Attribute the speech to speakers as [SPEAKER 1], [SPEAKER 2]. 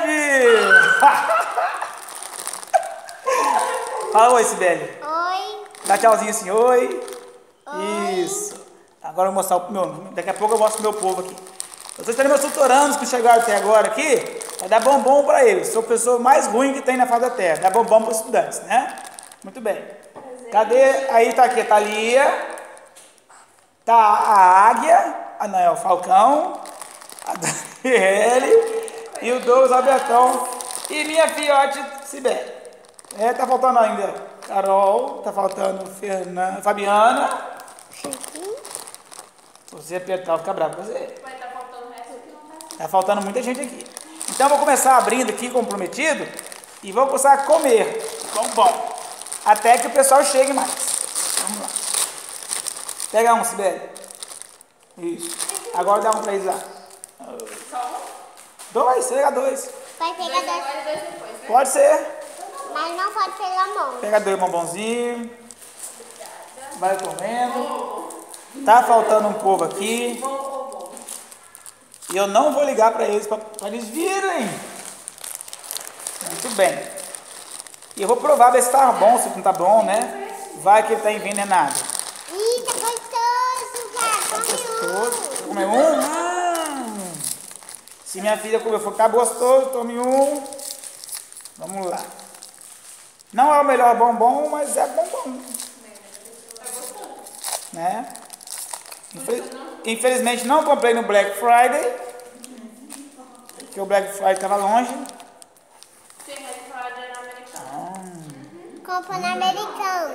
[SPEAKER 1] tarde! Fala oi, Sibeli.
[SPEAKER 2] Oi.
[SPEAKER 1] Dá tchauzinho assim, oi.
[SPEAKER 2] Oi.
[SPEAKER 1] Isso. Agora eu vou mostrar o meu. Daqui a pouco eu mostro o meu povo aqui. Eu tô esperando meus tutorandos que chegaram até agora aqui. Vai dar bombom para eles. Sou a pessoa mais ruim que tem na face da terra. Dá bombom para os estudantes, né? Muito bem. Cadê? Aí tá aqui a Thalia. Tá a Águia. Ah, não, é o Falcão. A Daniele. E o Douglas Albertão. E minha filhote Sibeli. Tá faltando ainda Carol. Tá faltando Fabiana. Se você apertar, eu vou ficar bravo com você.
[SPEAKER 3] Vai estar faltando o resto que não tá.
[SPEAKER 1] Tá faltando muita gente aqui. Então eu vou começar abrindo aqui, como prometido, e vou começar a comer bombom. Até que o pessoal chegue mais. Vamos lá. Pega um, Sibeli. Isso. Agora dá um pra eles lá.
[SPEAKER 3] Só um?
[SPEAKER 1] Dois, pega dois.
[SPEAKER 2] Vai pegar
[SPEAKER 3] Dois
[SPEAKER 2] dois.
[SPEAKER 3] agora e dois depois, né?
[SPEAKER 1] Pode ser.
[SPEAKER 2] Mas não pode pegar a mão.
[SPEAKER 1] Pega dois bombonzinhos. Vai comendo. Tá faltando um povo aqui. E eu não vou ligar para eles, para eles virem. Muito bem. E eu vou provar, ver se tá bom, se não tá bom, né? Vai que ele tá envenenado.
[SPEAKER 2] Ih, tá gostoso, cara.
[SPEAKER 1] Tá
[SPEAKER 2] Come
[SPEAKER 1] gostoso. Quer comer um? Se minha filha comer for ficar gostoso, tome um. Vamos lá. Não é o melhor bombom, mas é bombom. Né? Infelizmente não comprei no Black Friday, porque o Black Friday estava longe.
[SPEAKER 3] Sim, mas falar de americano.
[SPEAKER 2] Compra na Americana.